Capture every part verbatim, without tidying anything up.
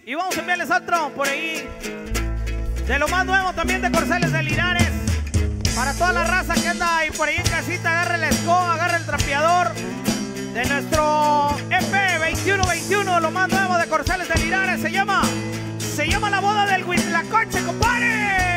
Y vamos a enviarles otro por ahí, de lo más nuevo también de Corceles de Linares. Para toda la raza que anda ahí por ahí en casita, agarre la escoba, agarre el trapeador. De nuestro E P veintiuno veintiuno, lo más nuevo de Corceles de Linares. Se llama, se llama La Boda del Huitlacoche, compadre.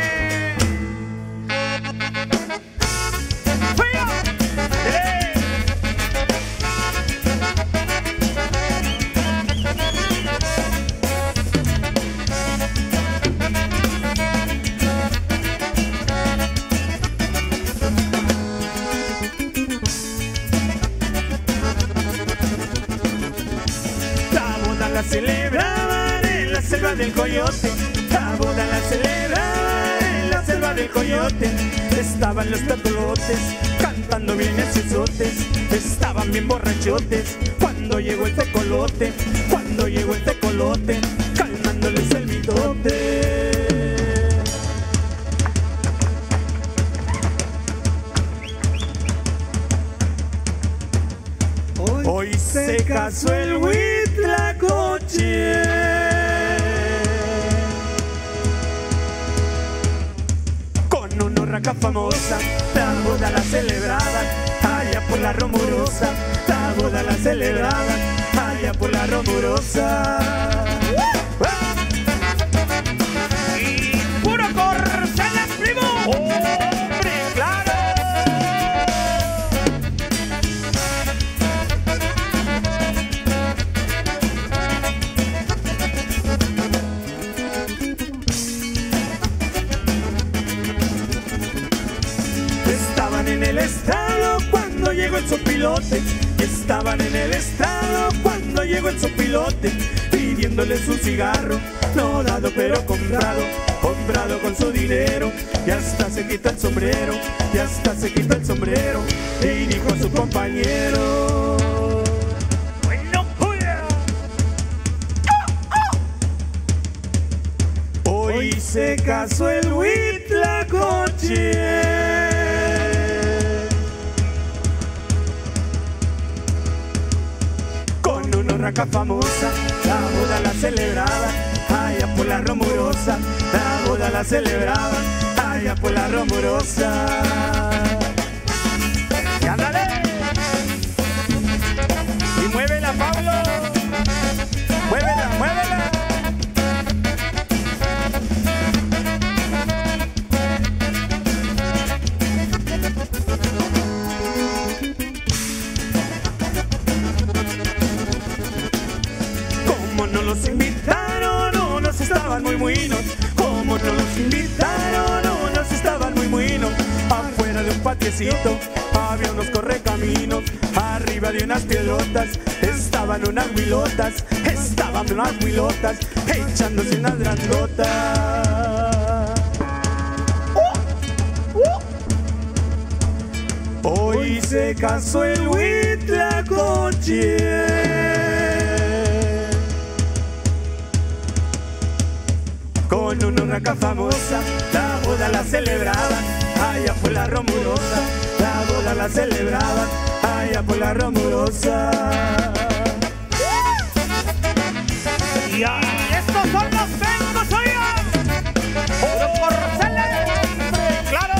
La celebraban en la selva del Coyote, la boda la celebraban en la selva del Coyote. Estaban los totolotes cantando bien esos, estaban bien borrachotes. Cuando llegó el tecolote, cuando llegó el tecolote, calmándoles el mitote. Hoy, Hoy se casó el Huitlacoche con una urraca famosa. La boda la celebraban allá por la Romurosa, la boda la celebraban allá por la Romurosa. Y puro Corceles, primo. ¡Hombre, claro! Estaban en el establo cuando llegó el sopilote. Estaban en el establo cuando llegó el sopilote, pidiéndoles un cigarro, no dado pero comprado, comprado con su dinero. Y hasta se quita el sombrero, y hasta se quita el sombrero, y dijo a su compañero: Bueno, hoy se casó el Huitlacoche con una urraca famosa. La boda la celebraban allá por la Romurosa, la boda la celebraban allá por la Romurosa. ¡Y ándale! Y muévela, Pablo, muévela, muévela. Como no los invitaron, no nos estaban muy muinos. Como no los invitaron, no nos estaban muy muinos. Afuera de un patiecito había unos correcaminos. Arriba de unas piedrotas estaban unas huilotas, estaban unas huilotas echándose unas grandotas. Hoy se casó el Huitlacoche con una urraca famosa. La boda la celebraban allá por la Romurosa, la boda la celebraban allá por la Romurosa. y estos son los Vencos, oigan. Puro Corceles, claro.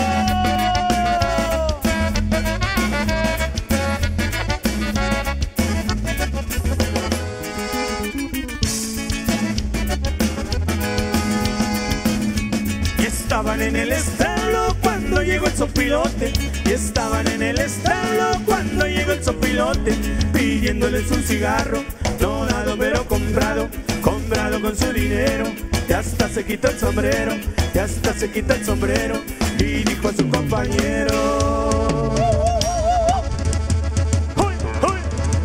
Estaban en el establo cuando llegó el sopilote, y estaban en el establo cuando llegó el sopilote, pidiéndoles un cigarro, no dado pero comprado, comprado con su dinero. Y hasta se quitó el sombrero, y hasta se quitó el sombrero, y dijo a su compañero: ¡Uy, uy!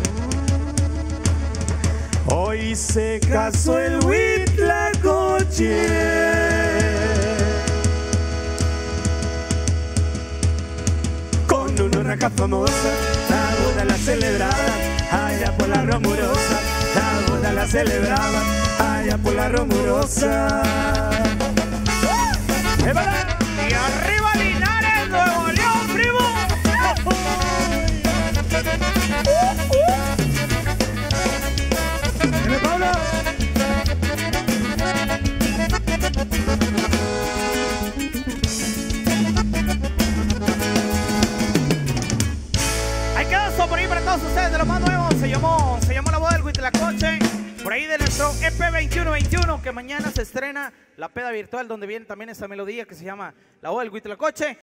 Hoy se casó el Huitlacoche una urraca famosa. La boda la celebraban allá por la Romurosa, la boda la celebraban allá por la Romurosa. ¡Évala! Y arriba Linares, Nuevo León, primo. ¡Dime, Pablo! todos ustedes de lo más nuevo. Se llamó, se llamó La Boda del Huitlacoche. Por ahí de nuestro E P veintiuno veintiuno, que mañana se estrena la peda virtual, donde viene también esta melodía que se llama La Boda del Huitlacoche.